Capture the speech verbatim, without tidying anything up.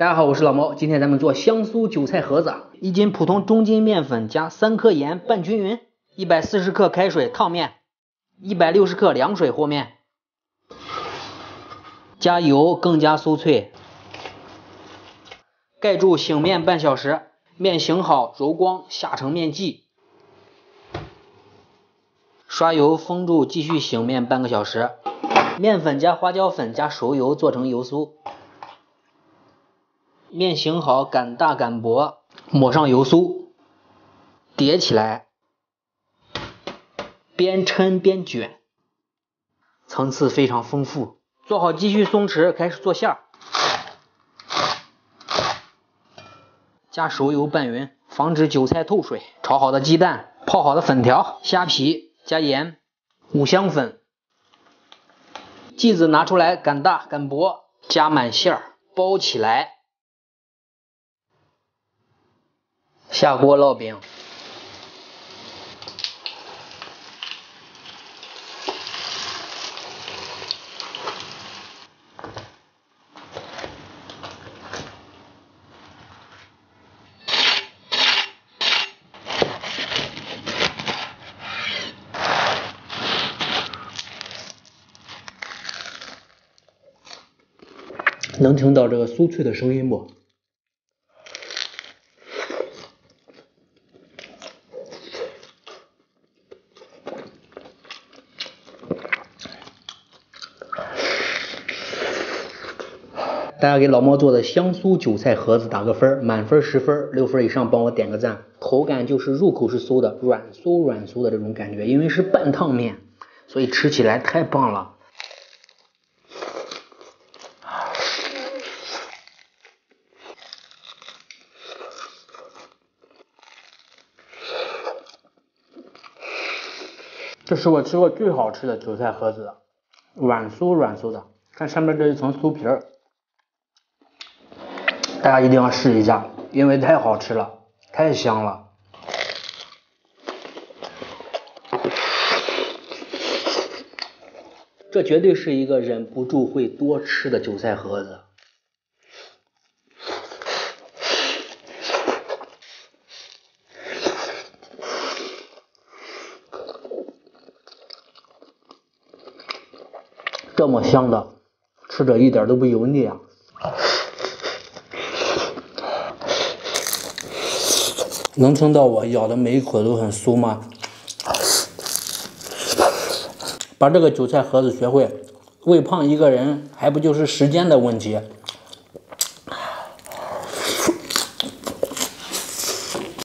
大家好，我是老毛，今天咱们做香酥韭菜盒子。一斤普通中筋面粉加三克盐拌均匀，一百四十克开水烫面，一百六十克凉水和面，加油更加酥脆，盖住醒面半小时，面醒好揉光下成面剂，刷油封住继续醒面半个小时，面粉加花椒粉加熟油做成油酥。面醒好，擀大擀薄，抹上油酥，叠起来，边抻边卷，层次非常丰富。做好继续松弛，开始做馅儿。加熟油拌匀，防止韭菜透水。炒好的鸡蛋，泡好的粉条，虾皮，加盐，五香粉，剂子拿出来擀大擀薄，加满馅儿，包起来。下锅烙饼，能听到这个酥脆的声音不？大家给老猫做的香酥韭菜盒子打个分，满分十分，六分以上帮我点个赞。口感就是入口是酥的，软酥软酥的这种感觉，因为是半烫面，所以吃起来太棒了。这是我吃过最好吃的韭菜盒子，软酥软酥的，看上面这一层酥皮儿。大家一定要试一下，因为太好吃了，太香了。这绝对是一个忍不住会多吃的韭菜盒子。这么香的，吃着一点都不油腻啊！能听到我咬的每一口都很酥吗？把这个韭菜盒子学会，喂胖一个人还不就是时间的问题？